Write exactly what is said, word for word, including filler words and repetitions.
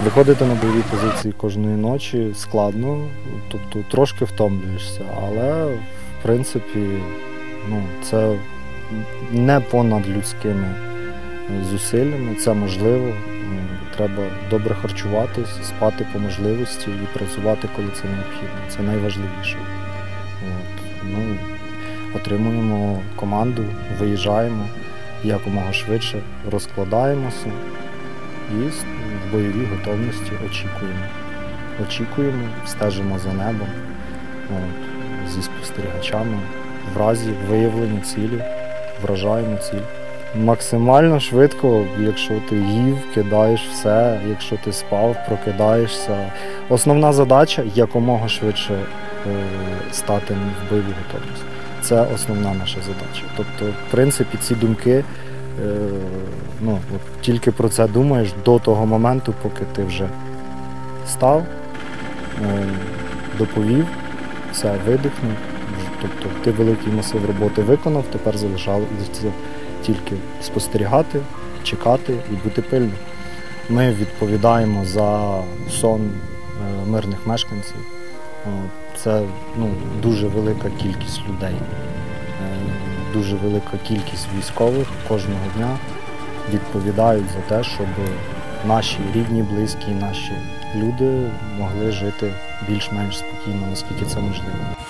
Виходити на бойові позиції кожної ночі складно, тобто трошки втомлюєшся, але в принципі ну, це не понад людськими зусиллями, це можливо. Треба добре харчуватись, спати по можливості і працювати, коли це необхідно. Це найважливіше. От. Ну, отримуємо команду, виїжджаємо якомога швидше, розкладаємося і в бойовій готовності очікуємо. Очікуємо, стежимо за небом, от, зі спостерігачами. В разі виявлення цілі, вражаємо ціль. Максимально швидко, якщо ти їв, кидаєш все, якщо ти спав, прокидаєшся. Основна задача – якомога швидше е, стати в бойову готовність. Це основна наша задача. Тобто, в принципі, ці думки, е, ну, от, тільки про це думаєш до того моменту, поки ти вже став, е, доповів, все, видихнув. Тобто ти великий масив роботи виконав, тепер залишається тільки спостерігати, чекати і бути пильним. Ми відповідаємо за сон мирних мешканців. Це ну, дуже велика кількість людей, дуже велика кількість військових кожного дня відповідають за те, щоб наші рідні, близькі, наші люди могли жити більш-менш спокійно, наскільки це можливо.